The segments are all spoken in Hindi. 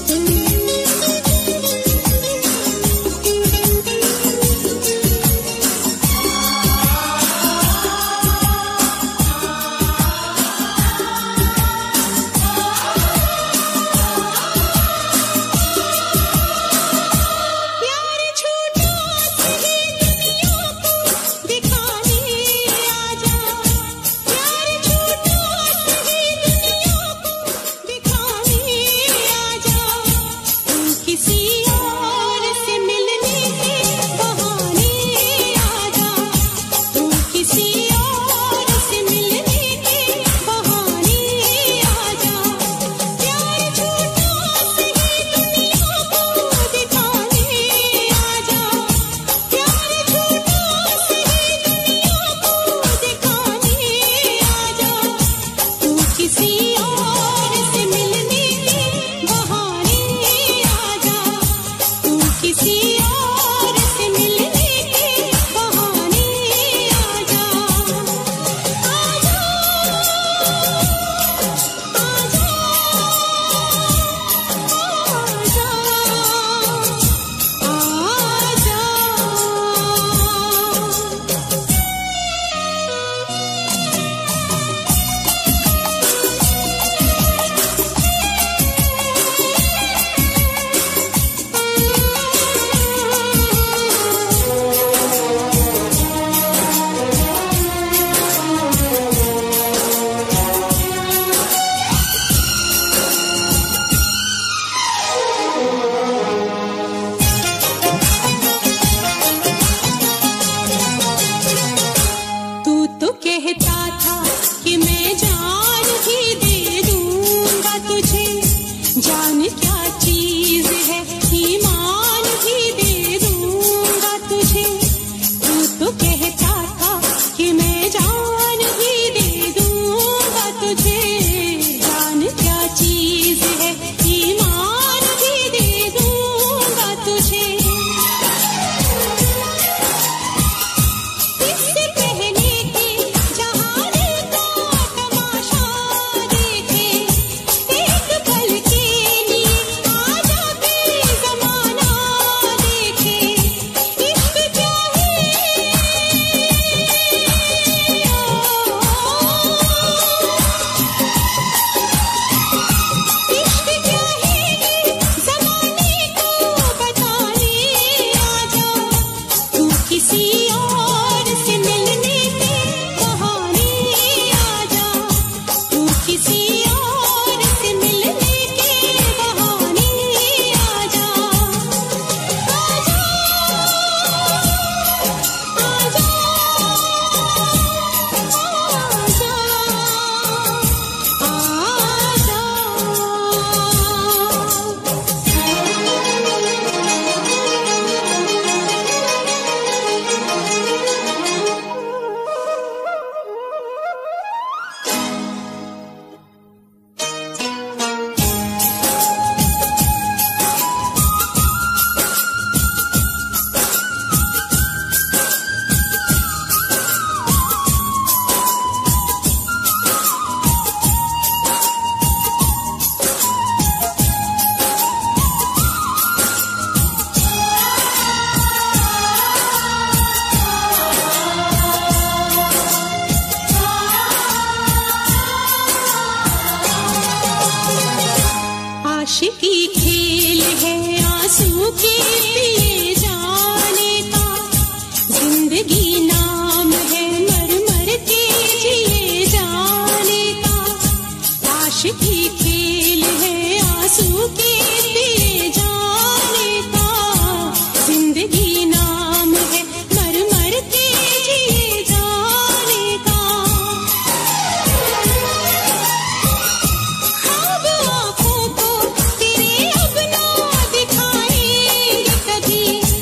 कभी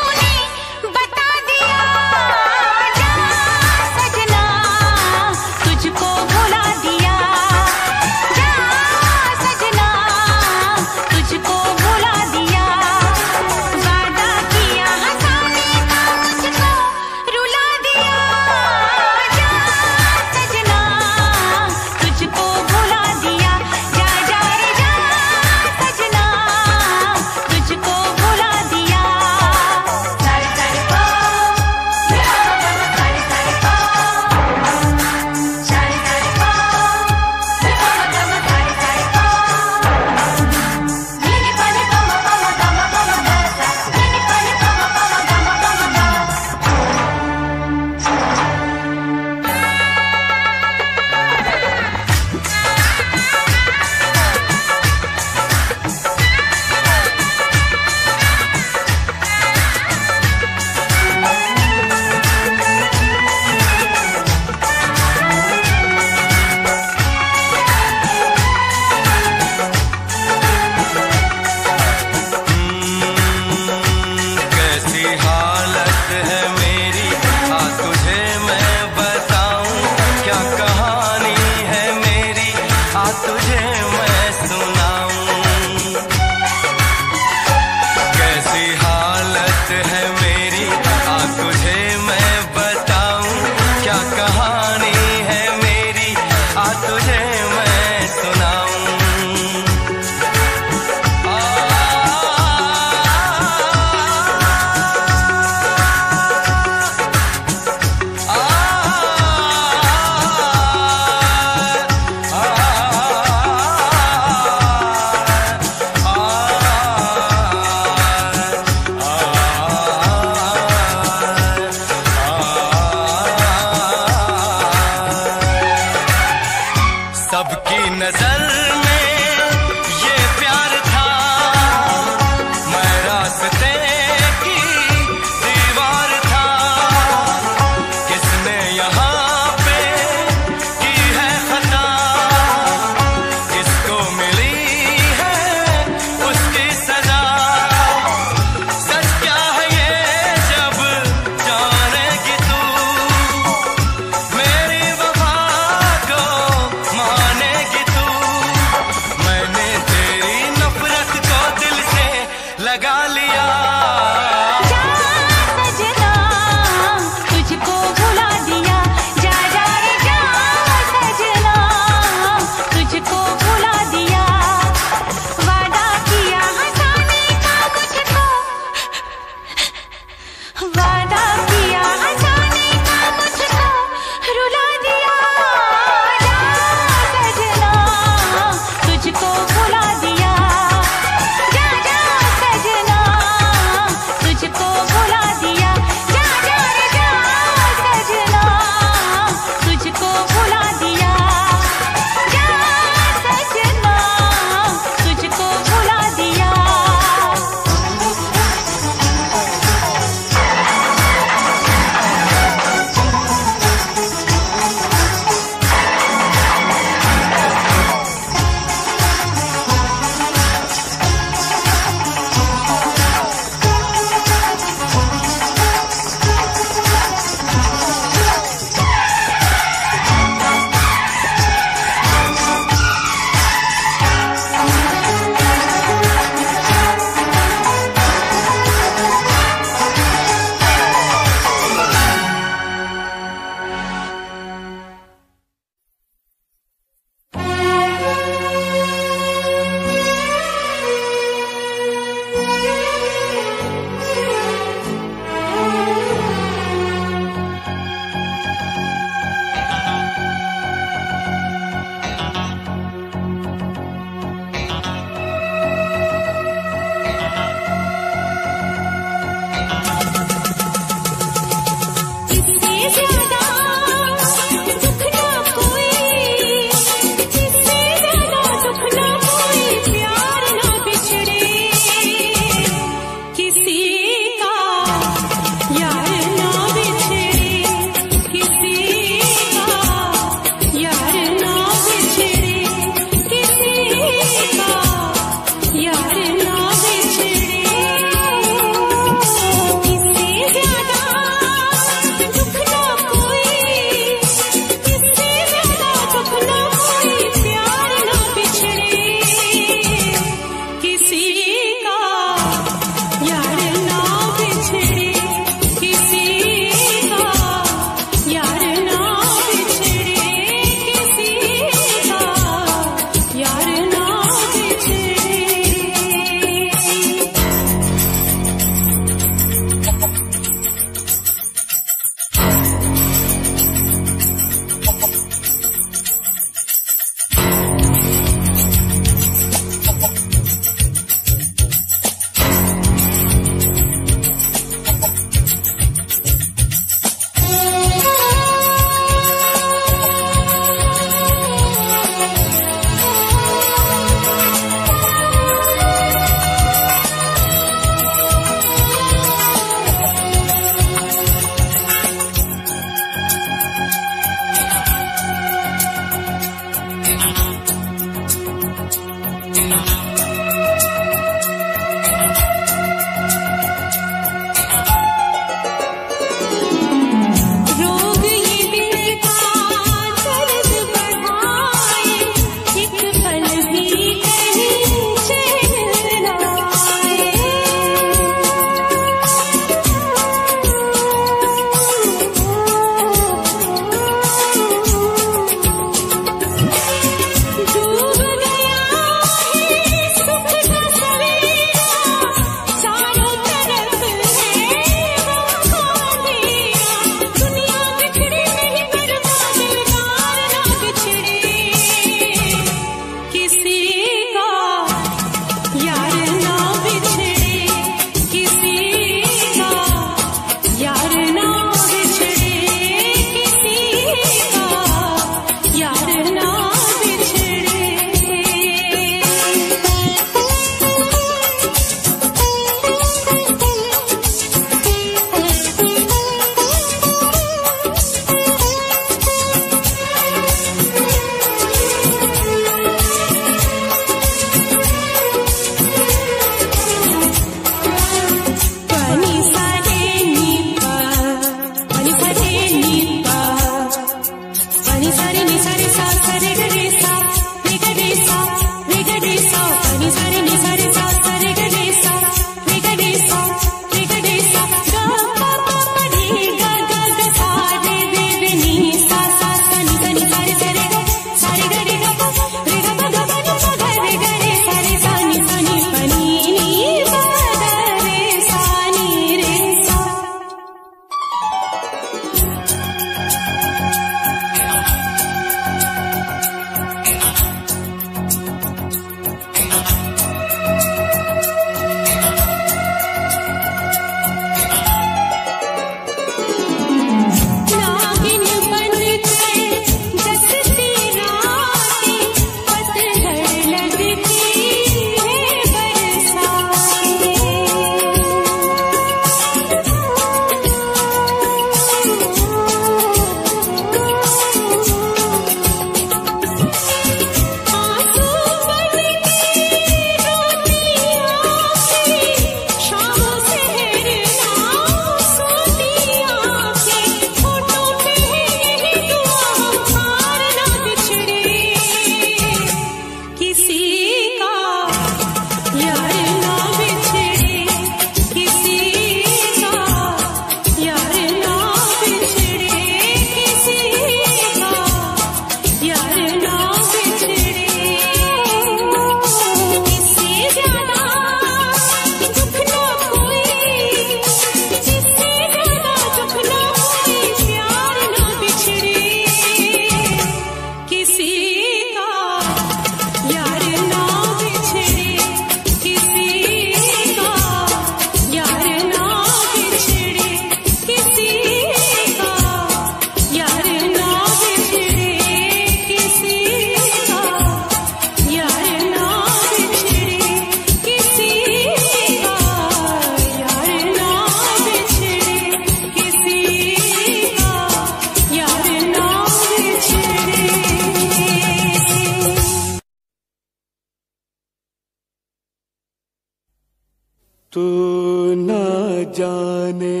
तू ना जाने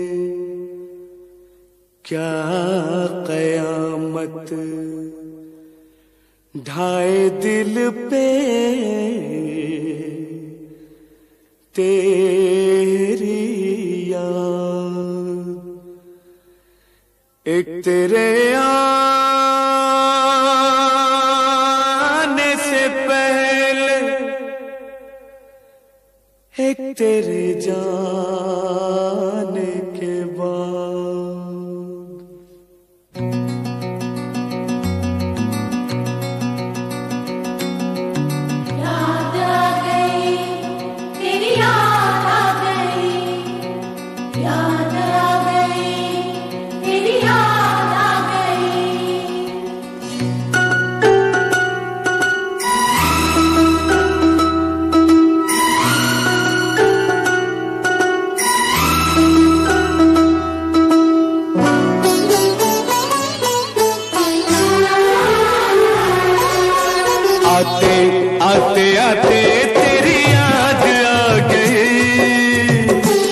क्या कयामत ढाए दिल पे तेरी याद। एक तेरे आने से पहले एक तेरे जाने के बाद। याद आ गई तेरी, याद आ गई, याद आ गई तेरी, याद आ गई। आते आते आते तेरी याद आ गई,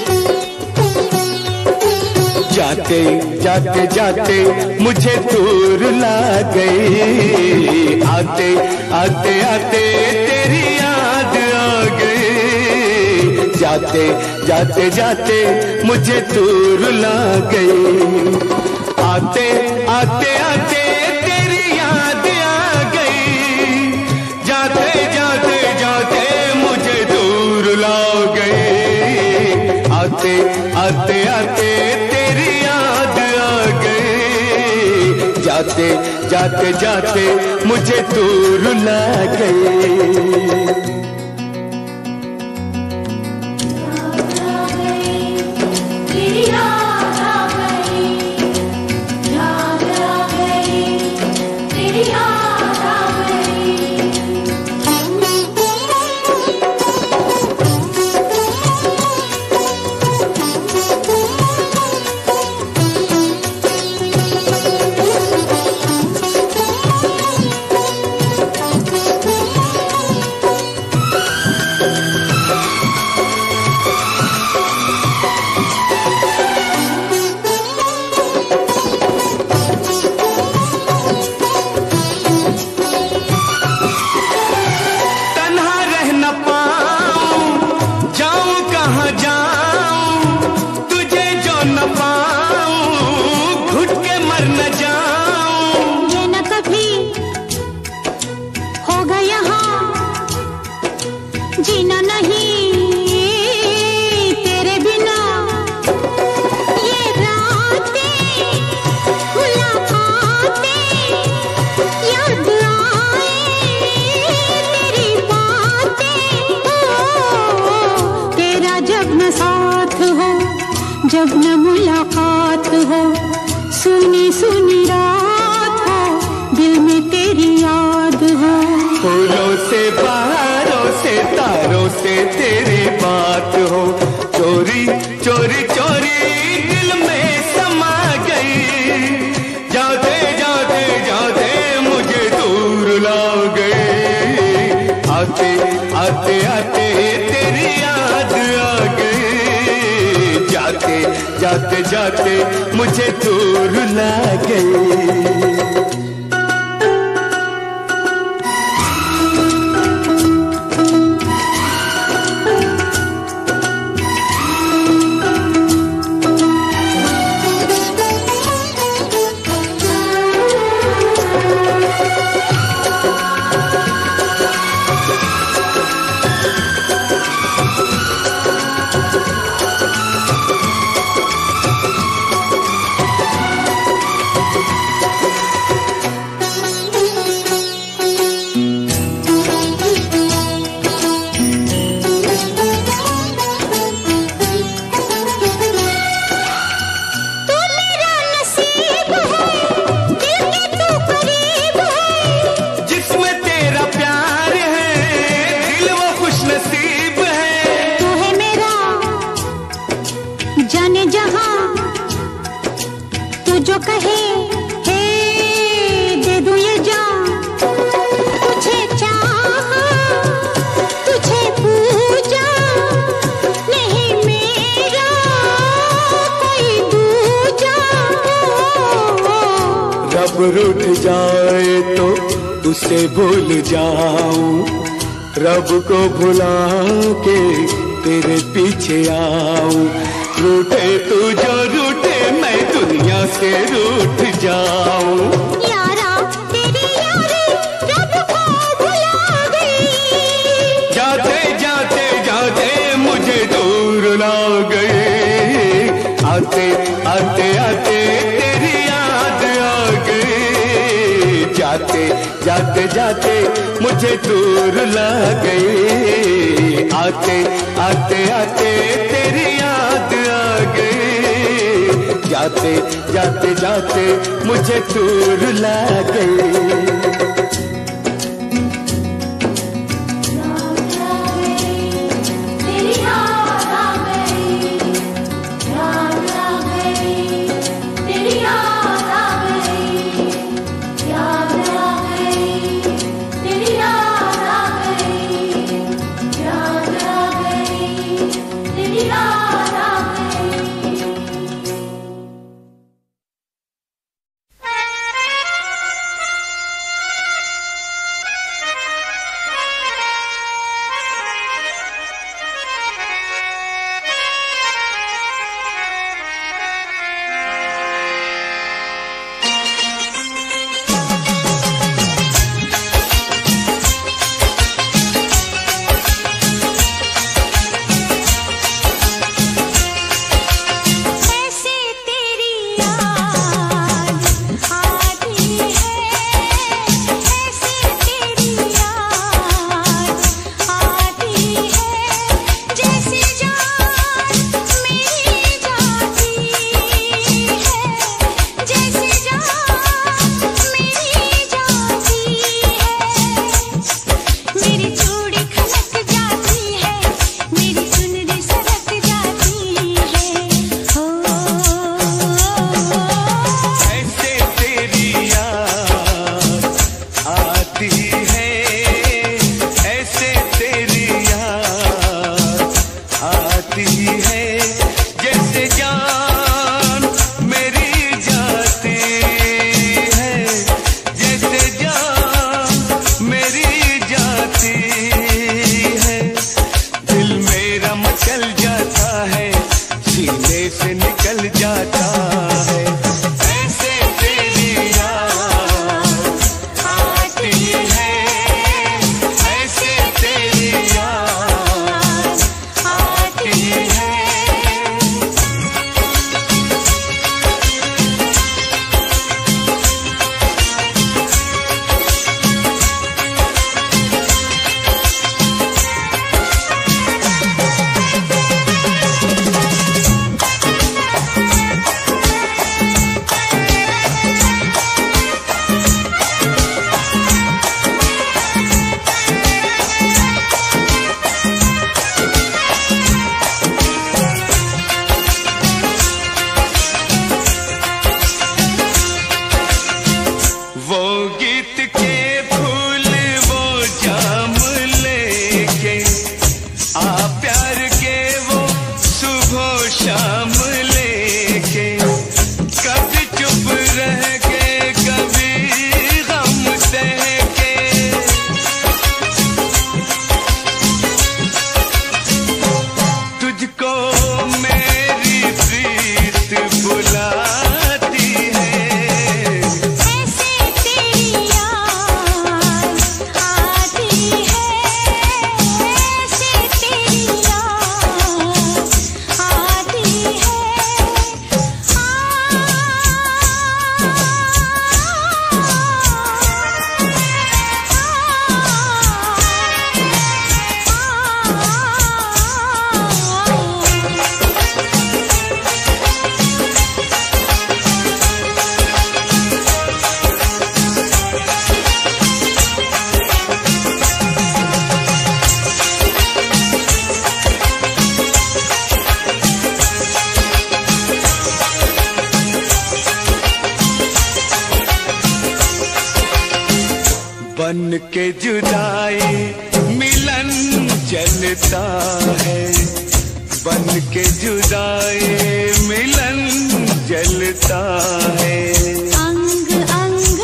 जाते जाते जाते मुझे दूर ला गई। आते आते आते तेरी याद आ गई, जाते जाते जाते मुझे दूर ला गई। आते आते आते तेरी याद आ गई, जाते जाते जाते मुझे दूर ला गई। आते आते आते तेरी याद आ गई, जाते जाते जाते मुझे दूर ला गई। जीना नहीं तेरे बिना, ये रातें मुलाकातें याद आए तेरी बातें। तेरा जब न साथ हो, जब न मुलाकात हो, सुनी सुनी रात हो, दिल में तेरी याद हो। फूलों से बहारों से तारों से तेरी बात हो, चोरी चोरी चोरी दिल में समा गई। जाते जाते जाते मुझे दूर ला गई। आते आते आते तेरी याद आ गई, जाते जाते जाते मुझे दूर ला गई। जाने जहां तू जो कहे हे दे दूं ये जान। तुझे चाहा तुझे पूजा रूठ जाए तो उसे भूल जाऊं, रब को भुला के तेरे पीछे आऊं। रूठे तू जो रूठे मैं दुनिया से रूठ जाऊं। यारा तेरी यारी रब को भुला गई, जाते जाते जाते मुझे दूर ला गई। आते आते आते तेरी याद आ गई, जाते जाते जाते मुझे दूर ला गई। आते आते आते तेरी याद आ गई, जाते जाते जाते मुझे दूर ला गई। बन के जुदाई मिलन चलता है, बन के जुदाई मिलन जलता है। अंग अंग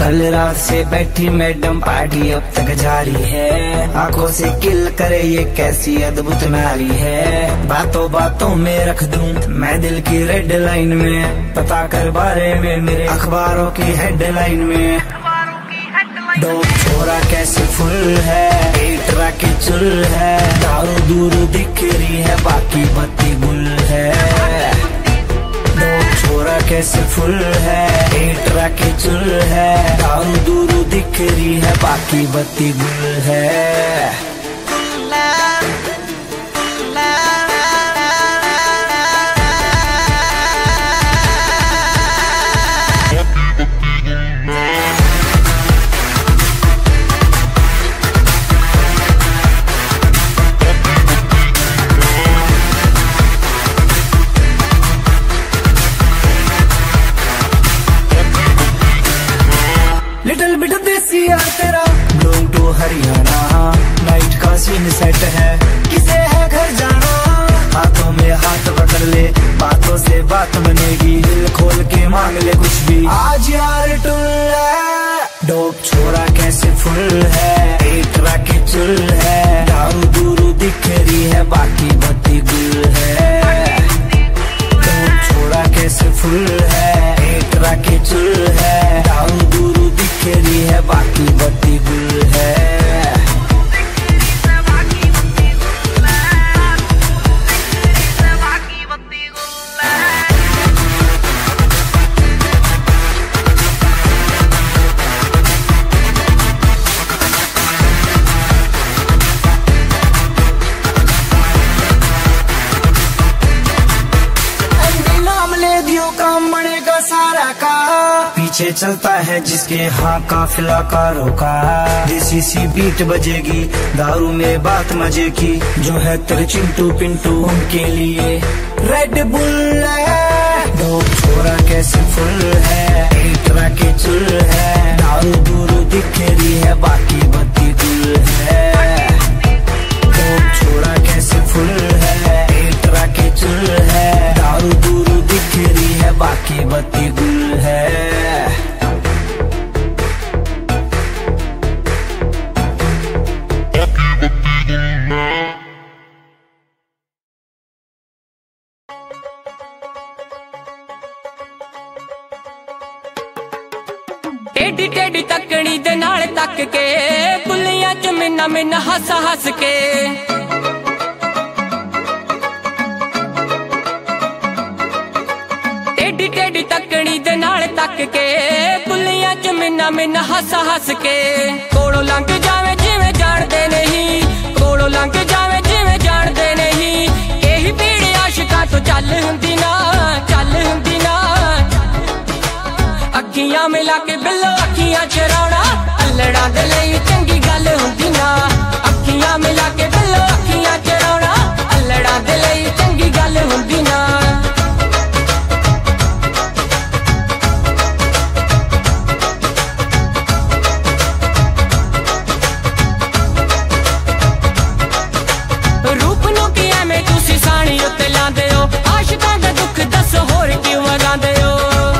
कल रात से बैठी मैडम पार्टी अब तक जारी है। आंखों से किल करे ये कैसी अद्भुत नारी है। बातों बातों में रख दूं मैं दिल की रेड लाइन में, पता कर बारे में मेरे अखबारों की हेडलाइन में। डोप छोरा कैसे फुल है, एटरा के चुल है, दारू दूर दिख रही है बाकी बत्ती गुल है। डोप छोरा कैसे फुल है, एटरा के चुल है, दारू दूर दिख रही है बाकी बत्ती गुल है। लिटिल बिट देसी यार तेरा बिलोंग टू हरियाणा, नाइट का सीन सेट है किसे है घर जाना। हाथों में हाथ पकड़ ले बातों से बात बनेगी, दिल खोल के मांग ले कुछ भी आज यार टुल है। डोप छोरा कैसे फुल है, एटरा के चुल है, दारू दूरू दिख रही है बाकी बत्ती गुल है। डोप छोरा कैसे फुल है, एटरा के चुल है, दारू दूरू दिख रही है बाकी बत्ती गुल है। काम बनेगा सारा का, पीछे चलता है जिसके हाँ काफिला कारों का। देसी सी बीट बजेगी दारू में बात मजे की, जो है तेरे चिंटू पिंटू उनके लिए रेड बुल है। डोप छोरा कैसे फुल है, एटरा के चुल है, दारू दूर दिख रही है बाकी बत्ती गुल है। डोप छोरा कैसे फुल है, एटरा के चुल है, दारू दूर दिख रही है बाकी बत्ती गुल है। टेढ़ी टेढ़ी तकड़ी दे नाल तक के, बुलियां च मिन्ना मिन्ना हस हस के। टेढ़ी टेढ़ी तकड़ी दे नाल तक के, बुलियां च मिन्ना मिन्ना हस हस के। कोलों लंघ जावे जिवें जाणदे नहीं, कोलों लंघ जावे जिवें जाणदे नहीं। यही भीड़ आशिकां तो चल हुंदी ना, चल हुंदी ना। अखियां मिला के बिल्लो अखियां चराउणा, अल्लड़ा दे लई चंगी गल हुंदी ना। अखियां मिला के बिल्लो अखियां चराउणा, अल्लड़ा दे लई चंगी गल हुंदी ना। रूप नूं कि एवें तुसीं साणी उत्ते लांदे हो, आशिकां दा दुख दस होर क्यों वरांदे हो।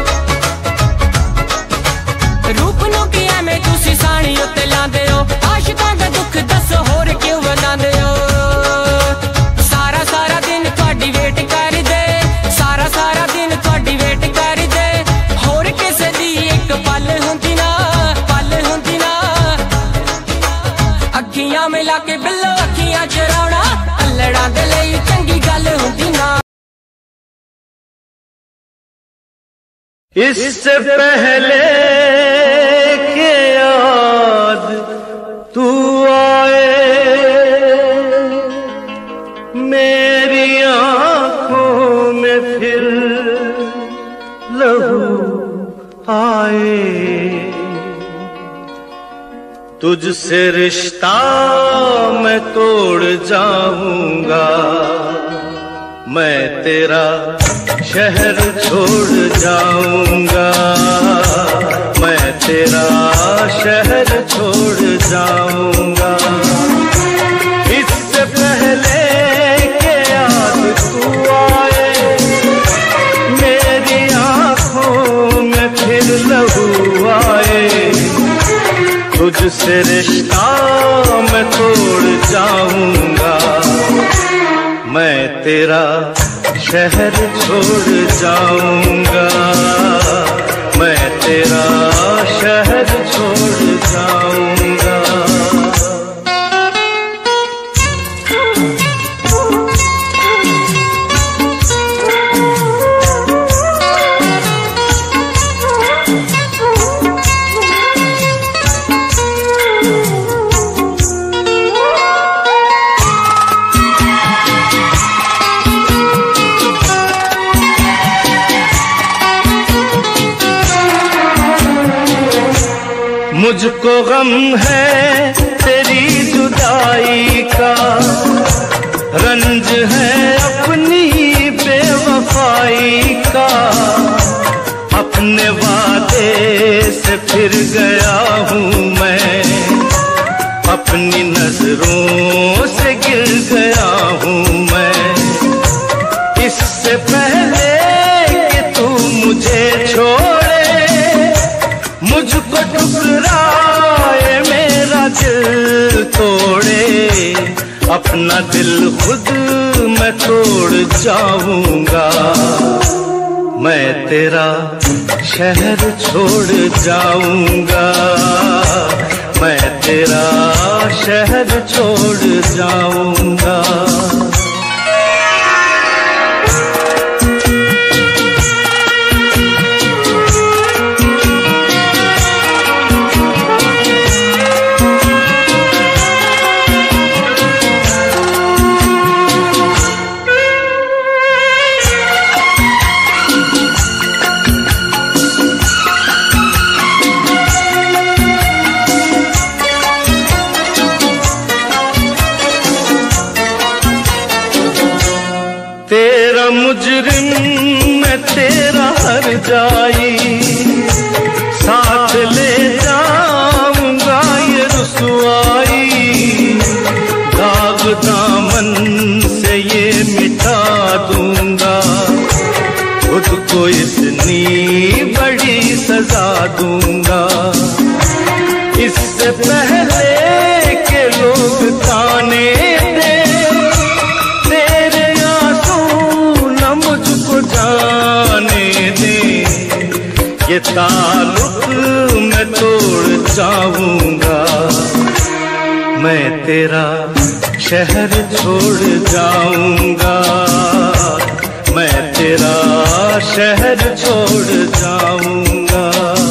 रूप नूं कि एवें तुसीं साणी उत्ते लांदे हो, आशिकां दा दुख दस होर क्यों वरांदे हो। सारा सारा दिन तुहाडी वेट करदे, सारा सारा दिन तुहाडी वेट करदे। होर किसे दी इक पल हुंदी ना, पल हुंदी ना। अखियां मिला के बिल्लो अखियां चराउणा, अल्लड़ा दे लई चंगी गल हुंदी ना। इससे पहले के याद तू आए, मेरी आंखों में फिर लहू आए। तुझसे रिश्ता मैं तोड़ जाऊंगा, मैं तेरा शहर छोड़ जाऊंगा, मैं तेरा शहर छोड़ जाऊंगा। इससे पहले के याद तू आए, मेरी आंखों में फिर लहू आए। तेरा शहर छोड़ जाऊंगा, मैं तेरा शहर छोड़ जाऊंगा। मुझको गम है तेरी जुदाई का, रंज है अपनी बेवफाई का। अपने वादे से फिर गया हूँ मैं, अपनी नजरों से गिर गया हूँ मैं। इससे पहले कि तू मुझे छोड़े, मुझको ठुकराए, मेरा दिल तोड़े, अपना दिल खुद मैं तोड़ जाऊंगा। मैं तेरा शहर छोड़ जाऊंगा, मैं तेरा शहर छोड़ जाऊंगा। तेरा मुजरिम मैं तेरा हर जाई, साथ ले जाऊंगा ये रुसवाई। दाग दामन से ये मिटा दूंगा, खुद को इतनी बड़ी सजा दूंगा। इससे पहले के लोग ताने दे, जाने दे, ये ताल्लुक मैं तोड़ जाऊंगा। मैं तेरा शहर छोड़ जाऊंगा, मैं तेरा शहर छोड़ जाऊंगा।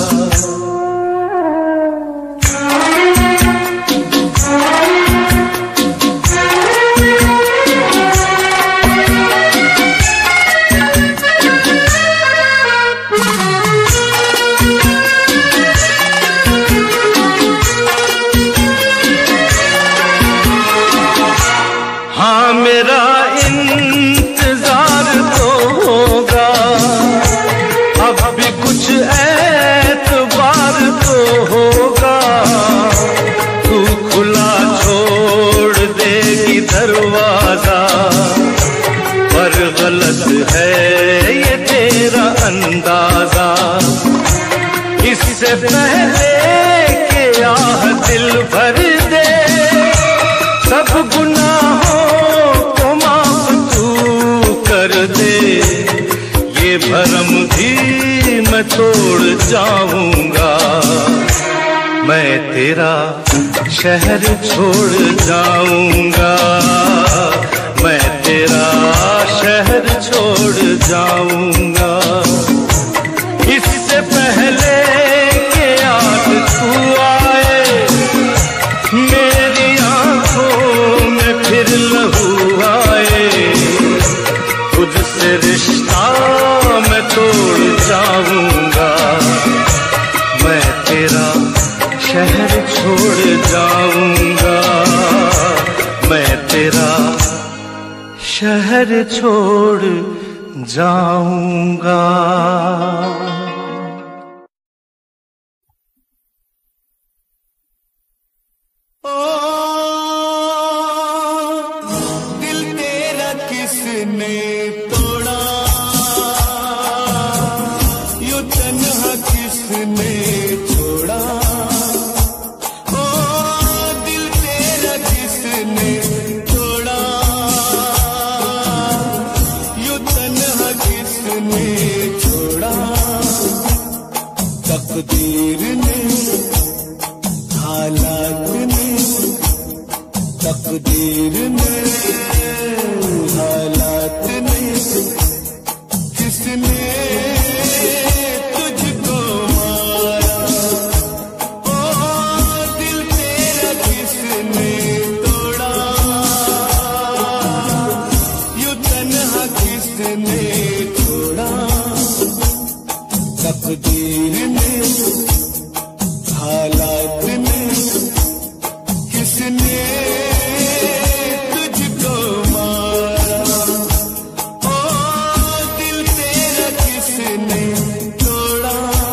हाँ मेरा इंतजार तो होगा, अब भी कुछ एतबार तो होगा। तू खुला छोड़ देगी दरवाजा, पर गलत है ये तेरा अंदाजा। इससे पहले कि आह दिल भर दे, सब गुनाहों को माफ तू कर दे। ये भरम भी मैं तोड़ जाऊंगा, मैं तेरा शहर छोड़ जाऊंगा, मैं तेरा शहर छोड़ जाऊंगा। इससे पहले कि याद तू आए, मेरी आंखों में फिर लहू आए, तुझसे रिश्ता मैं तोड़ जाऊंगा। मैं तेरा शहर छोड़ जाऊंगा, मैं तेरा शहर छोड़ जाऊंगा। दिल तेरा किसने तोड़ा, यूं तन्हा किसने छोड़ा। ओ दिल तेरा किसने तोड़ा, तकदीर ने हालात ने तकदीर ने हालात ने किसने तुझको मारा ओ दिल तेरा किसने तोड़ा यूं तन्हा किसने छोड़ा तकदीर ने हालात ने किसने तुझको मारा ओ दिल तेरा किसने तोड़ा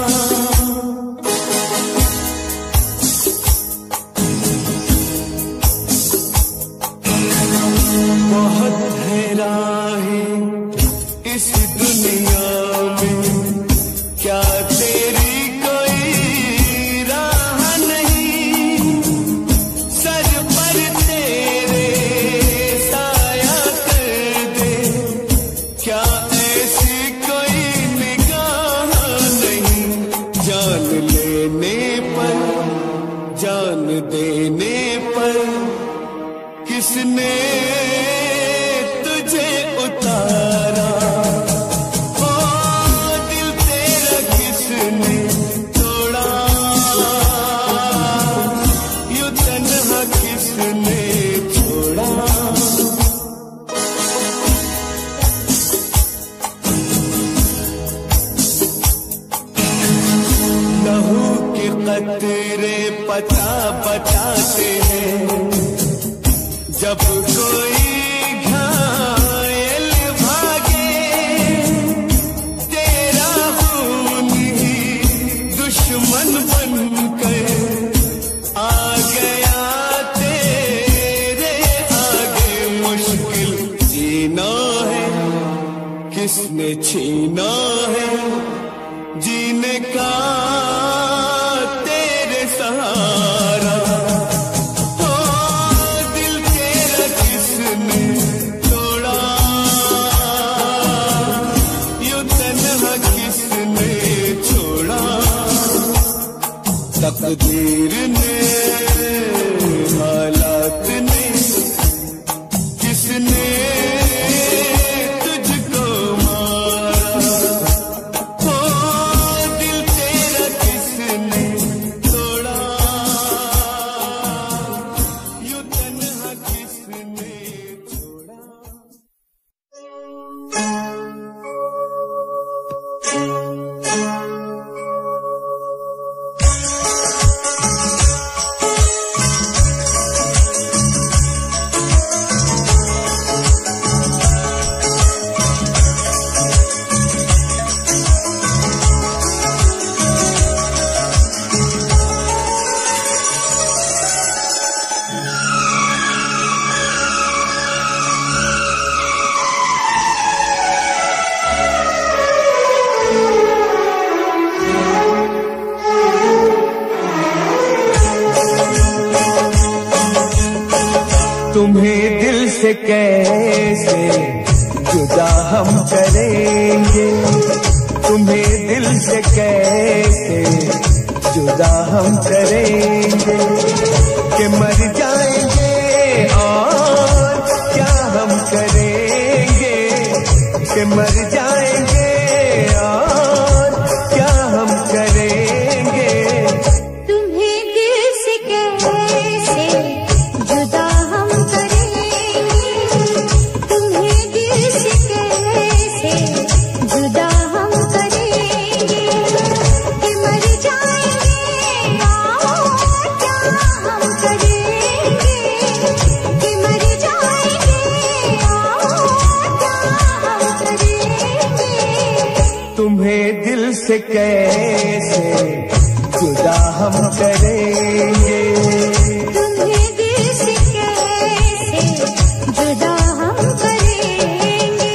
बहुत है राहें इस दुनिया में क्या तेरी कोई राह नहीं सर पर तेरे साया कर दे क्या ऐसी कोई निगाह नहीं जान लेने पर जान देने पर किसने तुझे उतारा ओ दिल तेरा किसने तोड़ा यूं तन्हा किसने छोड़ा लहू के कतरे पता बताते हैं जब कोई घायल भागे तेरा खून ही दुश्मन बनकर आ गया तेरे आगे मुश्किल जीना है किसने छीना है जीने का तेरे सहारा ओ दिल तेरा किसने तोड़ा यूं तन्हा किसने छोड़ा तकदीर ने हालात ने किसने तुझको मारा ओ दिल तेरा किसने तोड़ा यूं तन्हा किसने छोड़ा तुम्हें दिल से कैसे जुदा हम करेंगे तुम्हें दिल से कैसे जुदा हम करेंगे कि मर जाएंगे और क्या हम करेंगे कि मर जाएंगे और क्या हम करेंगे तुम्हें दिल से कैसे जुदा हम करेंगे तुम्हें दिल से कैसे जुदा हम करेंगे कि मर जाएंगे और क्या हम करेंगे कि मर जाएंगे और क्या हम करेंगे तुम्हें दिल से कैसे जुदा हम करेंगे तुम्हें दिल से कैसे जुदा हम करेंगे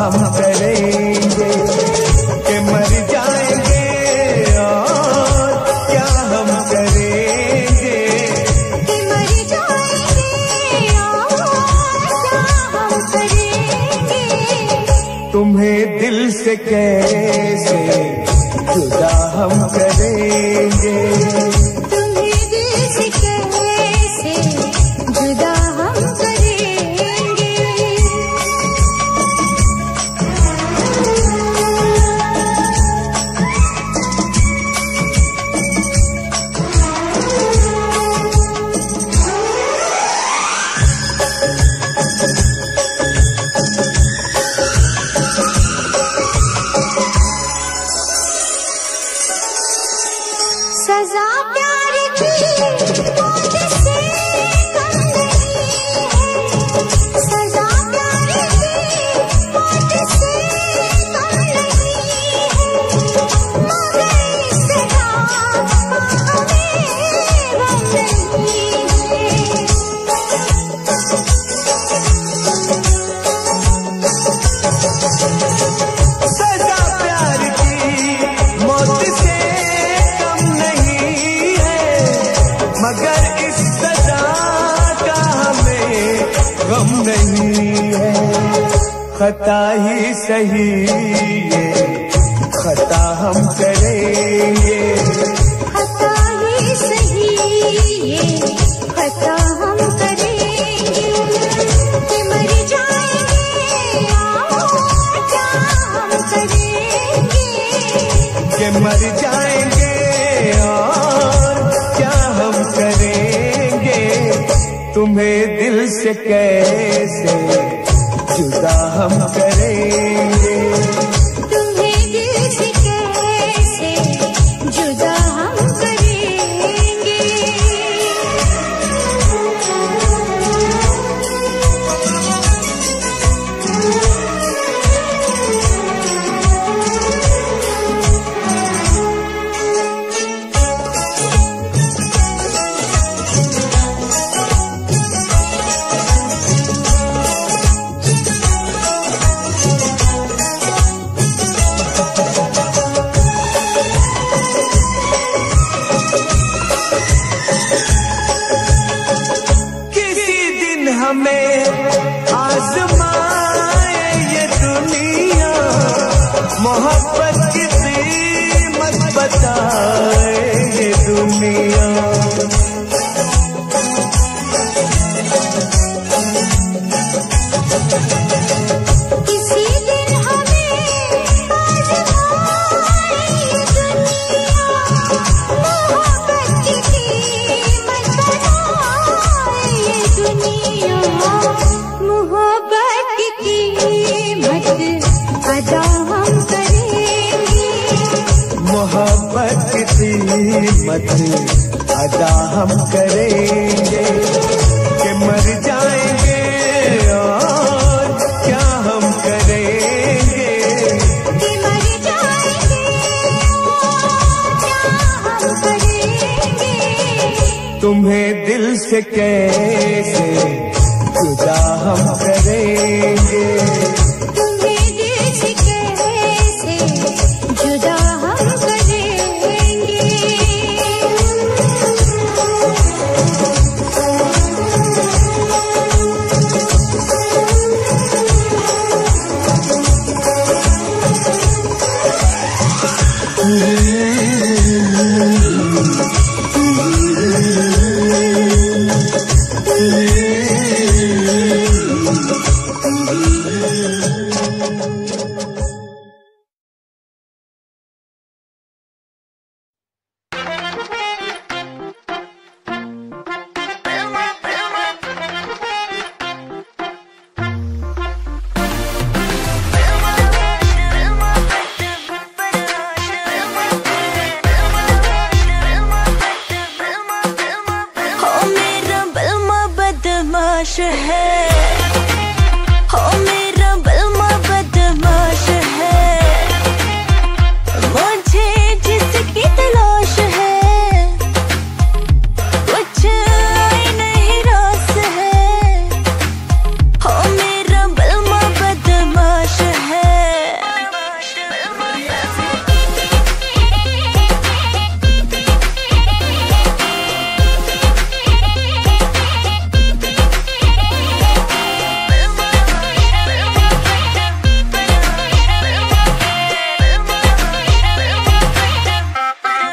हम करेंगे कि मर जाएंगे और क्या हम करेंगे, कि मर जाएंगे और क्या हम करेंगे। तुम्हें दिल से कैसे जुदा हम करेंगे, तुम्हें दिल से कैसे जुदा हम करेंगे। सजा प्यार की मौत से कम नहीं है, सजा प्यार की मौत से कम नहीं है, मगर इस रात का हमें गम नहीं है। सजा प्यार की मौत से कम नहीं है, मगर इस सजा का हमें गम नहीं है। खता ही सही ये खता हम करेंगे, खता ही सही ये खता हम करेंगे, कि मर जाएंगे और क्या हम करेंगे, कि मर जाएंगे और क्या हम करेंगे। तुम्हें दिल से कैसे जुदा हम करेंगे, तुम्हें दिल से कैसे जुदा हम करेंगे। किसी दिन हमें आजमाए ये दुनिया, मोहब्बत की कीमत बताए ये दुनिया। किसी दिन हमें आजमाए ये दुनिया, मोहब्बत की कीमत बताए ये दुनिया, मोहब्बत की कीमत अदा हम करेंगे, मोहब्बत की कीमत अदा हम करेंगे, कि मर जाएंगे और क्या हम करेंगे, कि मर जाएंगे और क्या हम करेंगे। तुम्हें दिल से कैसे जुदा हम करेंगे, तुम्हें दिल से कैसे जुदा हम करेंगे। बदमाश है, हो मेरा बलमा बदमाश है, मुझे जिसकी तलाश है कुछ आई नहीं रास है, हो मेरा बलमा बदमाश है।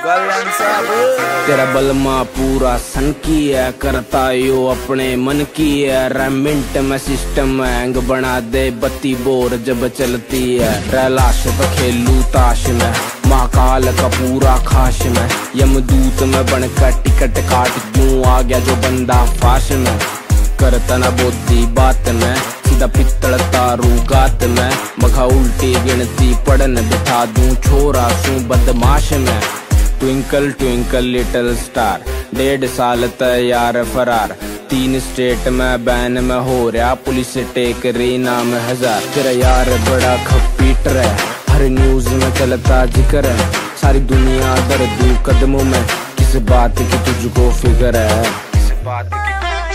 तेरा बलमा पूरा सन की है, करता यो अपने मन की है। रेमिंट में सिस्टम हैंग बना दे, बत्ती बोर जब चलती है। रैलाश तो खेलू ताश में, महाकाल का पूरा खाश में। यमदूत में बनकर टिकट काट क्यों आ गया जो बंदा फाश में। करता न बोधी बात में, सीधा पित्तल तारू गात में। मखा उल्टी गिनती पढ़न बिठा दूं, छोरा सू बदमाश में। ट्विंकल ट्विंकल लिटिल स्टार, 1.5 साल तैयार फरार। 3 स्टेट में बैन में हो रहा, पुलिस टेक रही नाम 1000। तेरा यार बड़ा खपीटर है, हर न्यूज में चलता जिक्र है। सारी दुनिया दर्दू कदमों में, किस बात की तुझको फिक्र है। किस बात की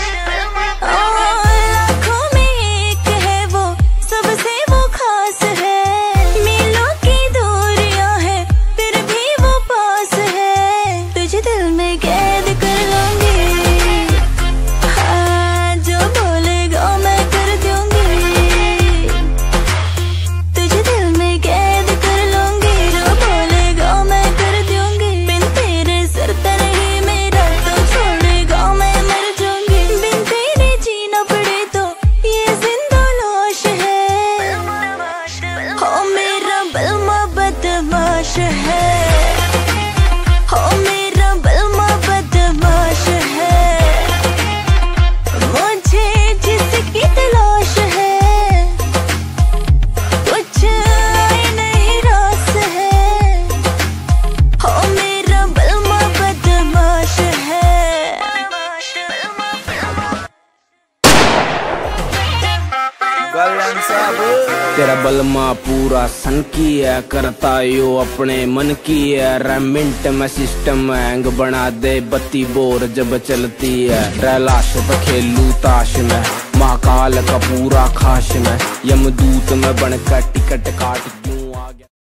तेरा बलमा पूरा सन की है, करता यो अपने मन की है। रेमिंट में सिस्टम हैंग बना दे, बत्ती बोर जब चलती है। रैलाश तो खेलू ताश में, महाकाल का पूरा खाश में। यमदूत में बनकर टिकट काट क्यों आ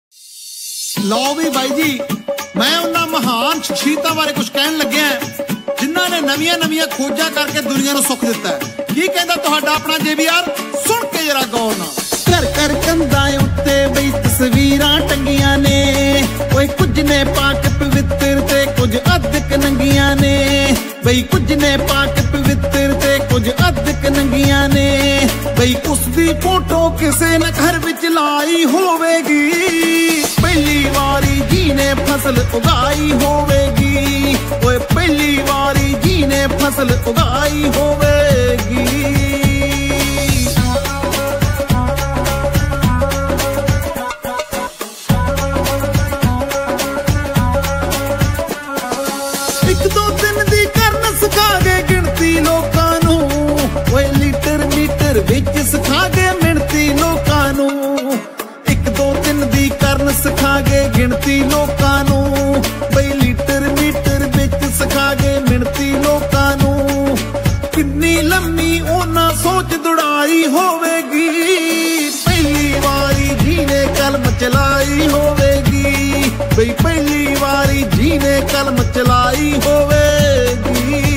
गया। लो भी भाई जी, मैं उन्ना महान शख्सियतां बारे कुछ कहन लग्या जिन्हां ने नवीं नवीं खोजा करके दुनिया नूं सुख दिता है। की कहंदा तुहाडा अपना JBR, सुन के जरा गौर नाल। घर घर कंधां उत्ते बई तस्वीरां टंगियां ने, ओए कुछ ने पाक पवित्र ते कुछ अधक नंगियां ने। बई कुछ ने पाक पवित्र ते कुछ अधक नंगियां ने। बई उसदी फोटो किसे न घर विच लाई होवेगी, पहली वारी जी ने फसल उगाई होवेगी। ओए पहली वारी जी ने फसल उगाई होवेगी। विच सिखागे मिणती लोकां नूं, 1 2 3 दी करन सिखागे गिणती लोकां नूं। बई लीटर मीटर विच सिखागे मिणती लोकां नूं। किन्नी लम्मी ओना सोच दुड़ाई होवेगी, पहली वारी जी ने कलम चलाई होवेगी। बई पहली वारी जी ने कलम चलाई होवेगी।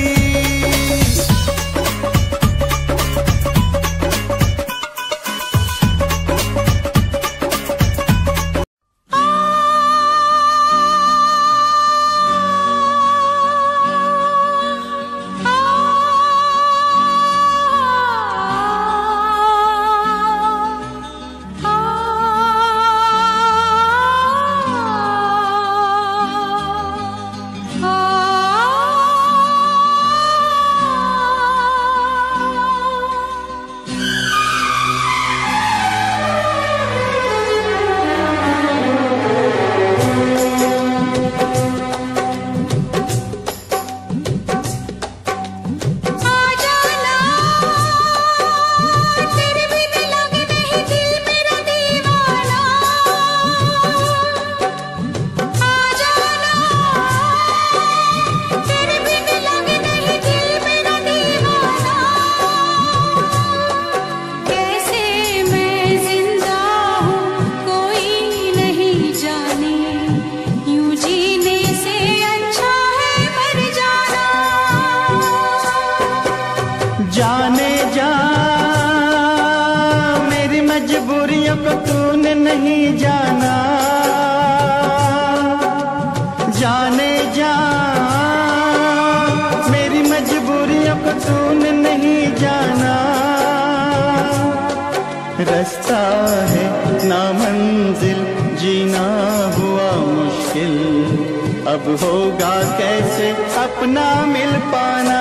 जाने जा मेरी मजबूरियों को तूने नहीं जाना। जाने जाने जा मेरी मजबूरियों को तूने नहीं जाना। रास्ता है ना मंजिल जीना हुआ मुश्किल, अब होगा कैसे अपना मिल पाना।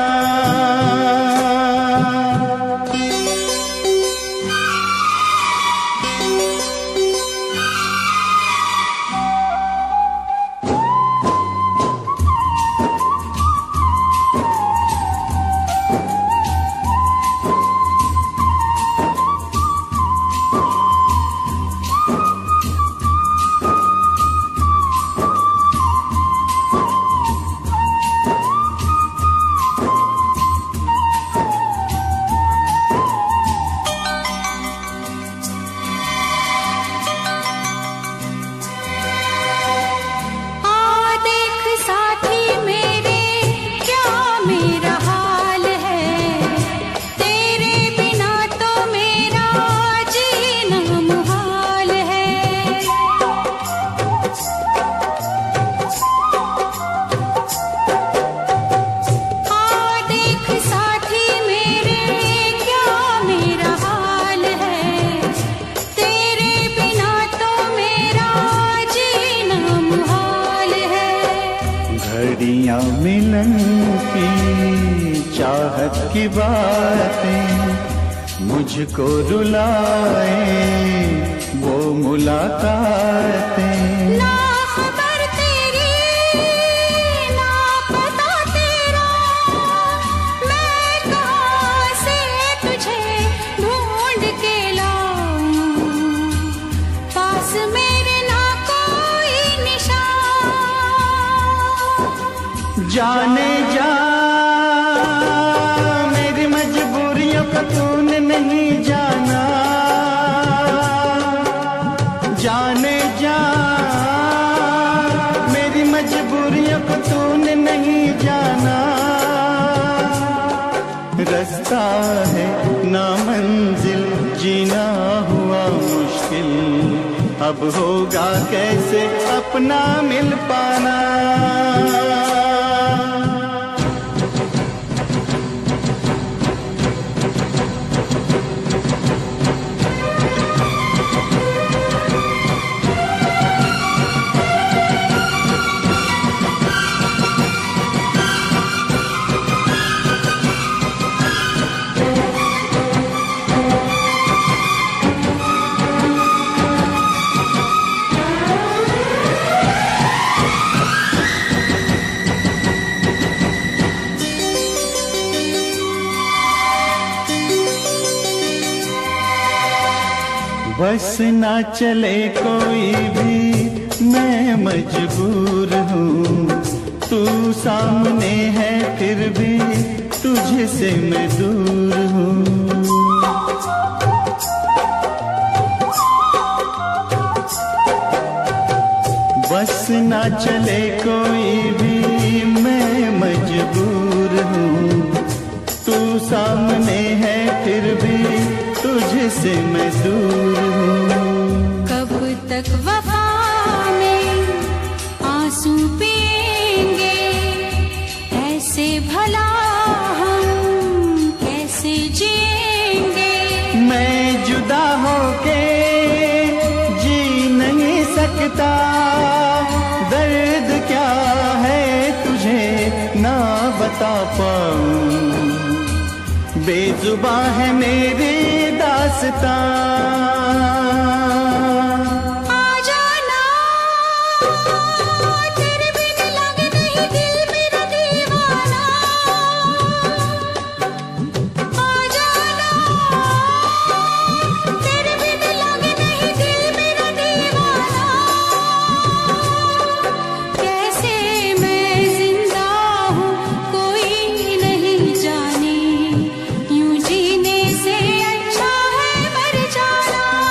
मिलन की चाहत की बातें मुझको रुलाए, वो मुलाकातें। ना खबर तेरी ना पता तेरा, मैं कहाँ से तुझे ढूंढ के लाऊं, पास मेरे ना कोई निशान। जाने जा मेरी मजबूरियों को तूने नहीं जाना। जाने जा मेरी मजबूरियों को तूने नहीं जाना। रास्ता है ना मंजिल जीना हुआ मुश्किल, अब होगा कैसे अपना मिल पाना। बस ना चले कोई भी मैं मजबूर हूँ, तू सामने है फिर भी तुझसे मैं दूर हूँ। बस ना चले कोई भी मैं मजबूर हूँ, तू सामने है फिर भी तुझसे मैं दूर हूँ। कब तक वफा में आंसू पिएंगे, ऐसे भला हम कैसे जिएंगे। मैं जुदा होके जी नहीं सकता, दर्द क्या है तुझे ना बता पाऊं, बेजुबां है मेरी दास्तां। यूं जीने से अच्छा है मर जाना।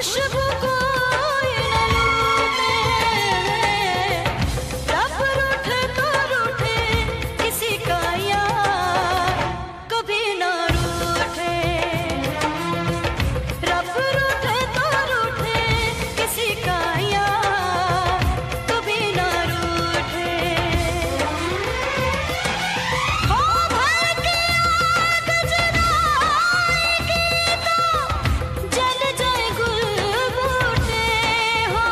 खुशबू कोई न लूटे, रब रूठे तो रूठे किसी का यार कभी ना रूठे, रब रूठे तो रूठे किसी का यार कभी ना रूठे। हो भर के आग जलाएगी तो जल जाए गुल बूटे, हो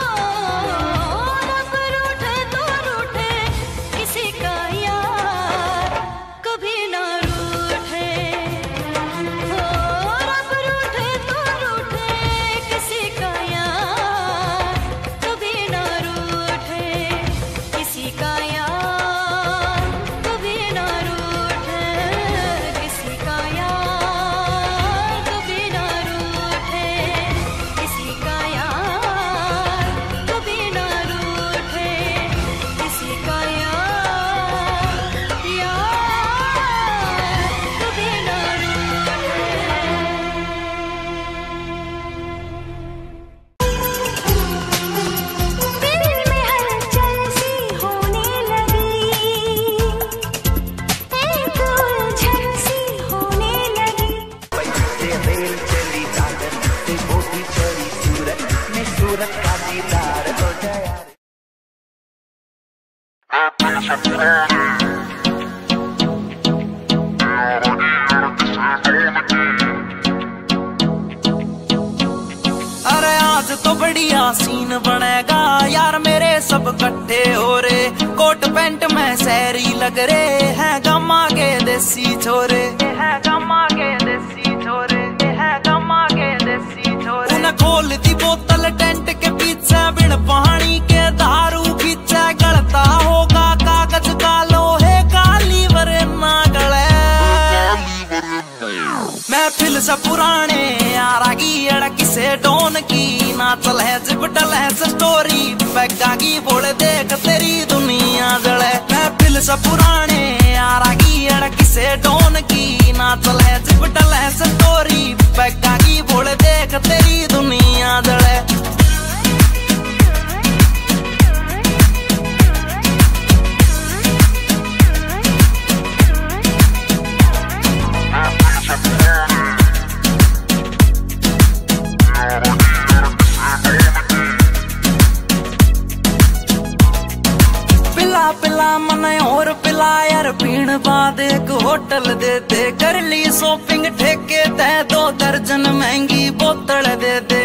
रब रूठे तो रूठे किसी का यार कभी ना रूठे, हो रब रूठे तो रूठे किसी का यार कभी ना रूठे, किसी का यार कभी ना रूठे, किसी का यार कभी ना रूठे, किसी का यार कभी ना रूठे, किसी का यार कभी ना रूठे। दिल में हलचल सी होने लगी, एक उलझन सी होने लगी। अरे आज तो बढ़िया सीन बनेगा यार, मेरे सब इकट्ठे हो रे, कोट पैंट में शहरी लग रे हैं, गम्मा के देसी छोरे हैं, गम्मा के देसी छोरे हैं, गम्मा के देसी छोरे। उन्हें खोल दी बोतल टेंट के पीछे, बिन पानी के दारू खींचे, गलता होगा कागज का लोहे का लीवर ना गले। महफिल से पुराने यारा की अड़की से डोन की, ना चल है जिपटल है स्टोरी, पैगा की बोले देख तेरी दुनिया जले। महफिल से पुराने यारा की अड़की से डोन की, ना चल है जिपटल है स्टोरी, पैगा की बोले देख तेरी दुनिया जले। पिला पिला मन और पिला यार, पीण बाद एक होटल दे दे, कर ली शॉपिंग ठेके ते 2 दर्जन महंगी बोतल दे दे।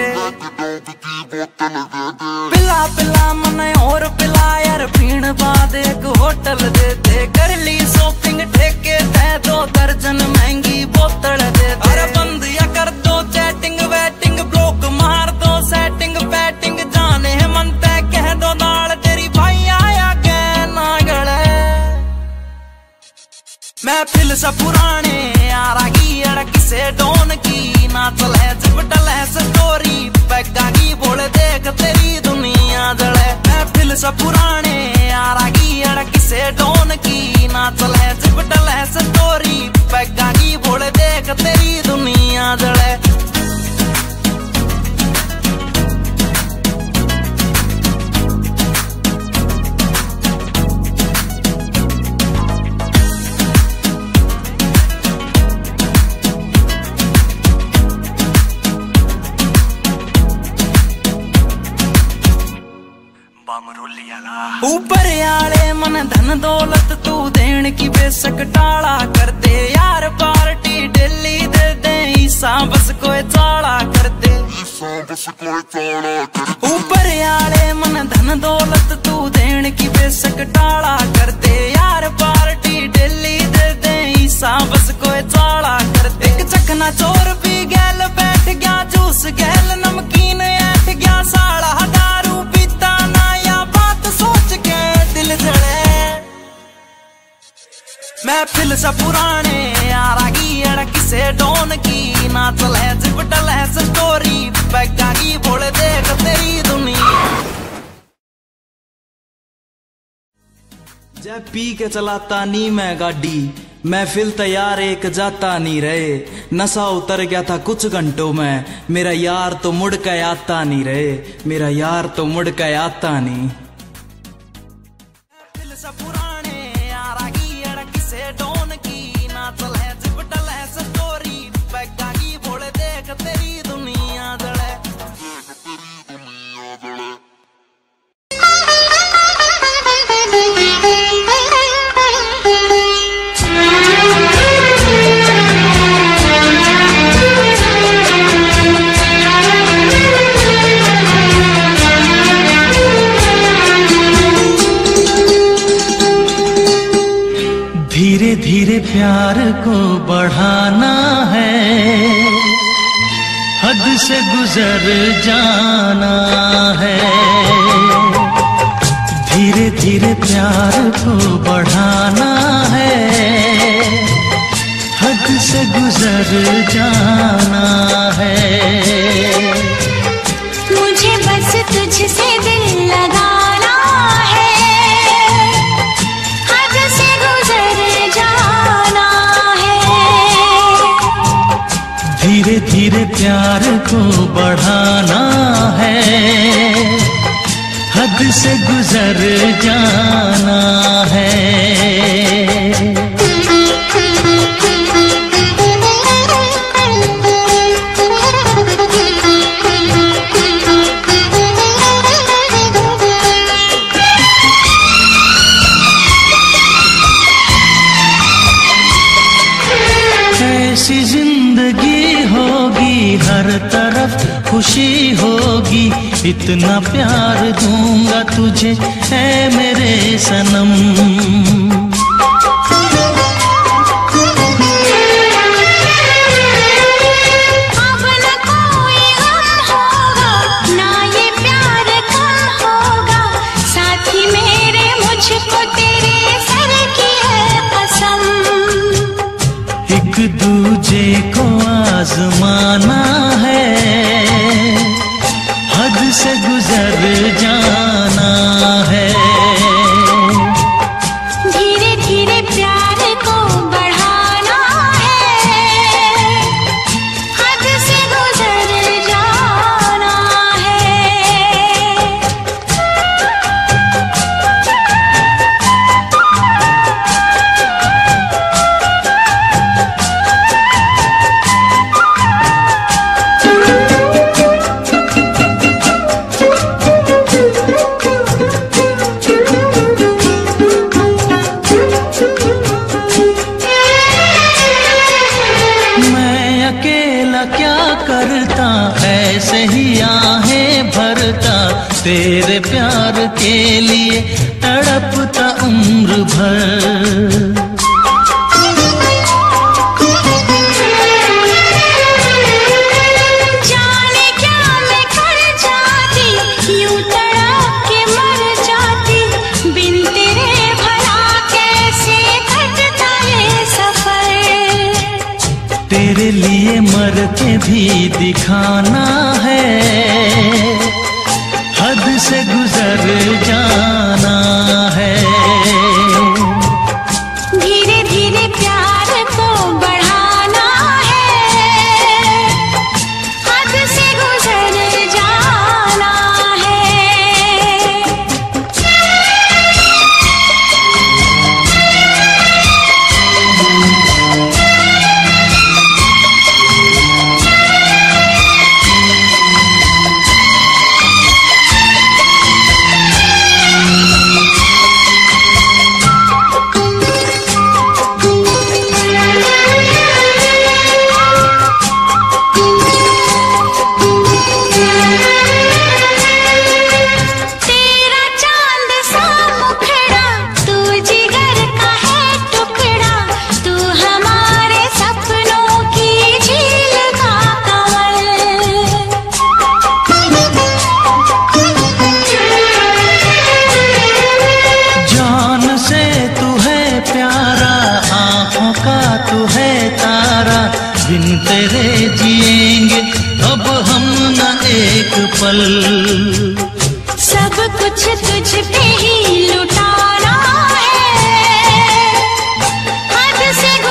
पिला पिला मन और पिला यार, पीण बाद एक होटल दे दे, कर ली शॉपिंग ठेके ते 2 दर्जन महंगी बोतल दे दे। अरे बंद या कर दो चैटिंग वेटिंग, ब्लॉक मार दो सेटिंग पैटिंग, जाने मन तय कह दो दाल तेरी भाई आया के ना गले। महफिल से पुराने यारा की अड़की से डोन की, ना चल है जिपटल है स्टोरी, पैगा की बोले देख तेरी दुनिया जले। महफिल से पुराने यारा की अड़की से डोन की, ना चल है जिपटल है स्टोरी, पैगा की बोले देख तेरी दुनिया जले। ऊपर आले मन धन दौलत तू देन की बेशक टाला कर दे यार, पार्टी डेली दे दे ईसा बस कोई चाला कर दे। ऊपर आले मन धन दौलत तू देन की बेशक टाला कर दे यार, पार्टी डेली दे दे ईसा बस कोई चाला कर दे। एक चखना चोर पी गैल बैठ गया, जूस गैल नमकीन ऐठ गया, साला दारू पीता ना या बात सोच के दिल जले। महफिल से पुराने यारा की अड़की से डोन की, ना चल है जिपटल है स्टोरी, पैगा की बोले देख तेरी दुनिया। जय पी के चलाता नी मैं गाड़ी, महफिल तैयार एक जाता नहीं रहे, नशा उतर गया था कुछ घंटों में, मेरा यार तो मुड़ के आता नहीं रहे, मेरा यार तो मुड़ के आता नहीं। धीरे धीरे प्यार को बढ़ाना है, हद से गुजर जाना है। धीरे धीरे प्यार को बढ़ाना है, हद से गुजर जाना है। मुझे बस तुझसे दिल लगाना है, हद से गुजर जाना है। धीरे धीरे प्यार को बढ़ाना है, हद से गुजर जाना है। ऐसी जिंदगी होगी, हर तरफ खुशी होगी, इतना प्यार दूंगा तुझे ऐ मेरे सनम। अब न कोई गम होगा, ना ये प्यार कम होगा, साथी मेरे मुझको तेरे सर की है कसम। एक दूजे को आजमाना है, हद से गुजर जाना है। धीरे धीरे प्यार को बढ़ाना है, हद से गुजर जाना है। मैं अकेला क्या करता, ऐसे ही आहें भरता, तेरे प्यार के लिए तड़पता उम्र भर। जाने क्या मैं कर जाती, यूं तड़प के मर जाती, बिन तेरे भला कैसे कटता ये सफर। तेरे लिए मर के भी दिखाना है, हद से गुजर जाना है। धीरे धीरे प्यार को बढ़ाना है, हद से गुजर जाना है। तेरा चांद सा मुखड़ा, तू जिगर का है टुकड़ा, तू हमारे सपनों की झील का कमल। जान से तू है प्यारा, आँखों का तू है तारा, बिन तेरे जिएंगे अब हम न एक पल। सब कुछ तुझ पे ही लुटाना है, हद से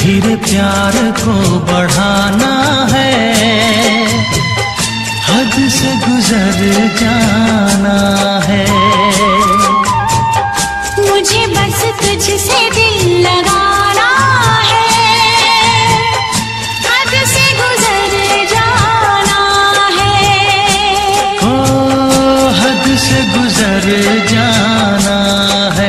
धीरे प्यार को बढ़ाना है, हद से गुजर जाना है। मुझे बस तुझसे दिल लगाना है, हद से गुजर जाना है। ओ हद से गुजर जाना है।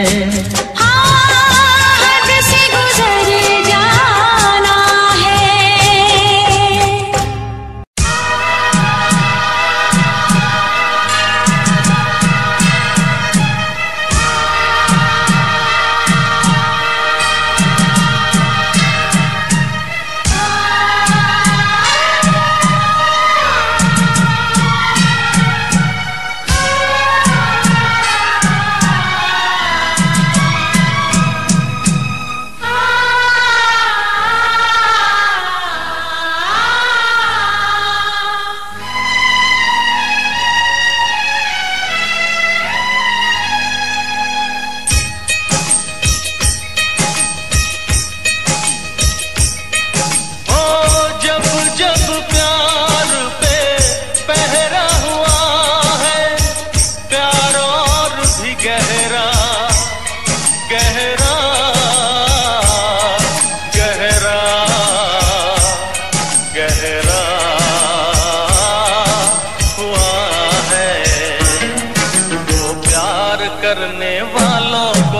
करने वालों को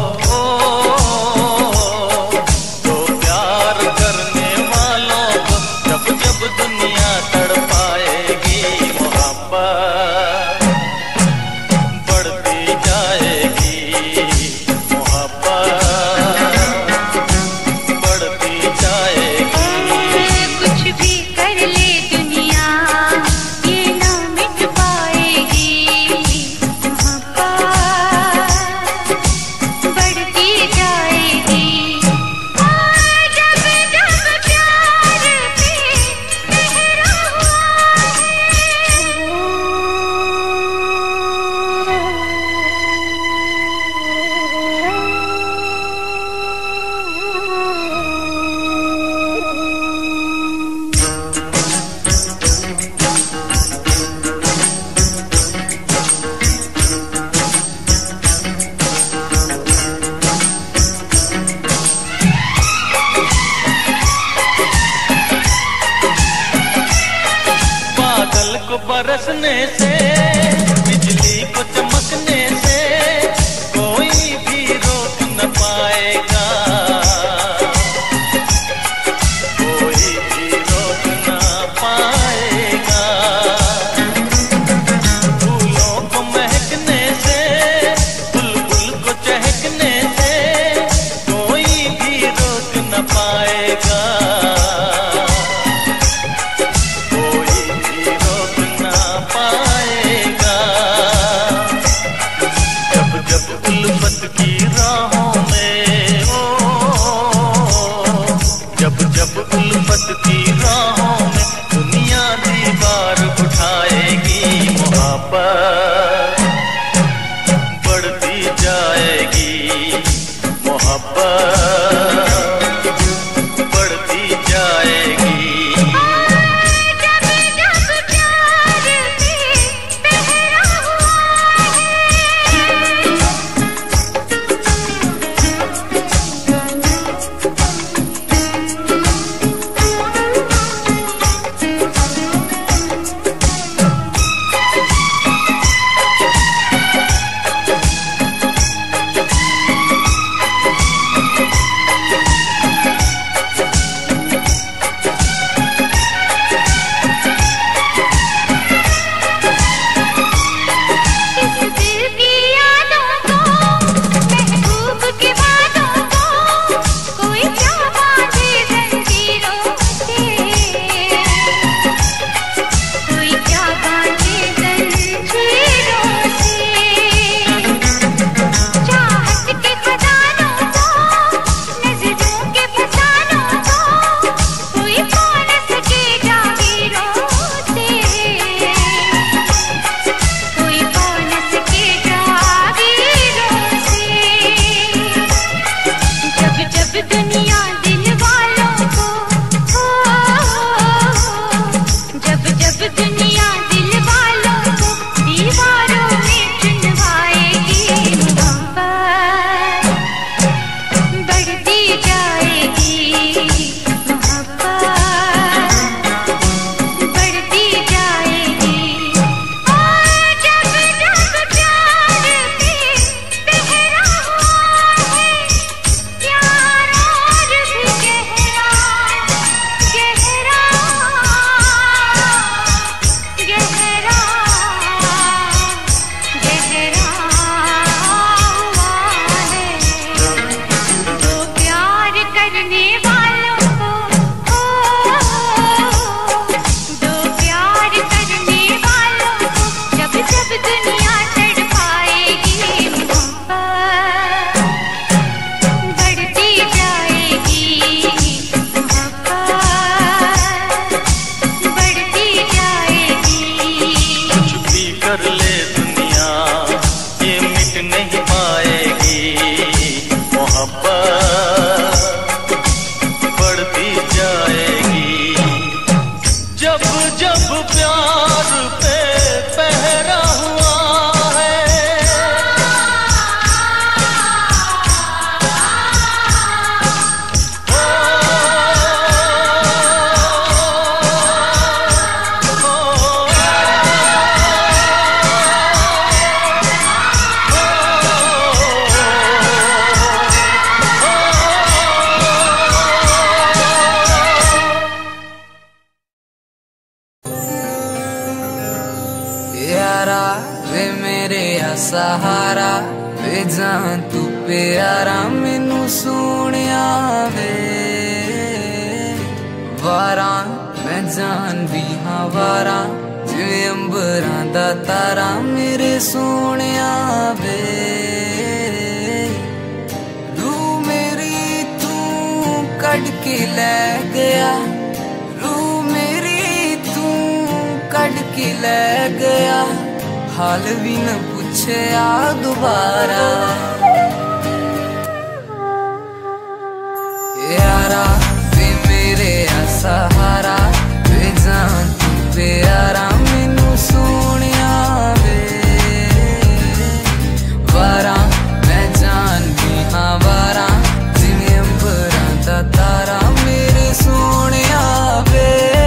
तो प्यार करने वालों को जब जब दुनिया तड़पाएगी, मोहब्बत बढ़ती जाएगी, मोहब्बत बढ़ती जाएगी। कुछ भी कर ले दुनिया ये ना मिट पाएगी, बढ़ती जाएगी। जब जब प्यार पे पहरा हुआ बादल को बरसने से, बिजली को चमकने से कोई भी रोक न पाएगा, कोई भी रोक न पाएगा। फूलों को महकने से, बुलबुल को चहकने से कोई भी रोक न पाएगा, पाएगा। जब जब उल्फत की राहों में जब जब उल्फत की राहों में दुनिया दीवार उठाएगी, मोहब्बत बढ़ती जाएगी, मोहब्बत बढ़ती जाएगी। सहारा वे जान तू प्यारा मैनू सोनिया वे वारा मैं जान भी हाँ वारा जिवें अंबरां दा तारा मेरे सोनिया वे रू मेरी तू कट के ले गया रू मेरी तू कट के ले गया हाल भी न पूछे दोबारा यारा वे मेरे सहारा वे जान तू प्यारा मैनू सोनिया वे वारा मैं जान भी हाँ वारा जिवें अंबरां दा तारा मेरे सोनिया वे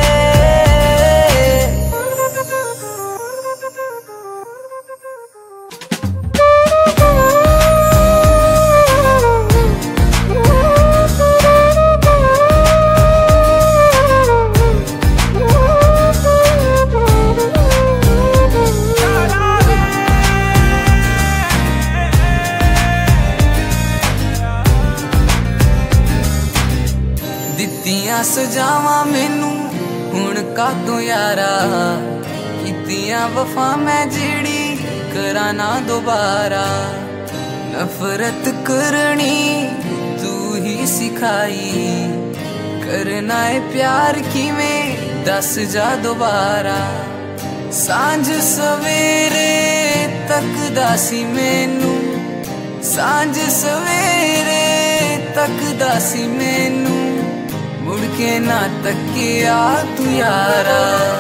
सजावा मैनू हुण कातों यारा कीतियां वफा मैं जेड़ी करा ना दोबारा नफरत करनी तू ही सिखाई करना है प्यार किवें दस जा दोबारा सांझ सवेरे तक दासी मैनू सांझ सवेरे तक दासी मैनू मुड़ के ना तकिया तू यारा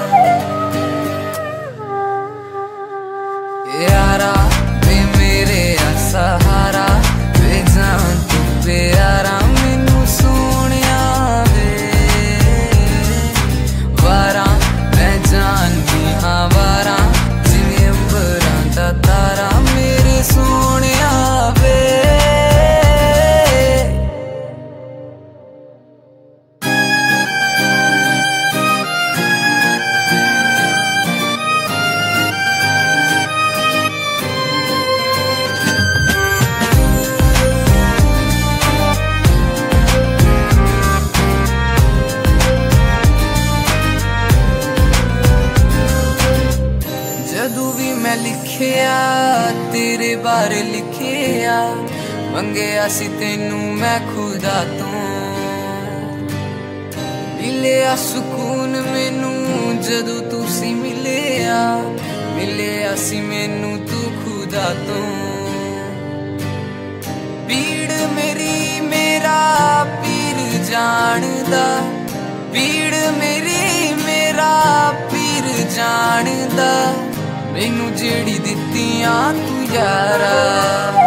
यारा वे मेरे सहारा वे जान तू प्यारा मैनू सोनिया वे वारा मैं जान भी हाँ वारा जिवें अंबरां दा तारा मेरे सोनिया वे लिखिया तेरे बारे लिखिया मंगया सी तेनू मैं खुदा तो मिलिया सुकून मैनू जदू तुसी मिलिया सी मैनू तू खुदा तो पीड़ मेरी मेरा पीर जानदा पीड़ मेरी मेरा पीर जानदा मैनू जेड़ी दित्तियां तू यारा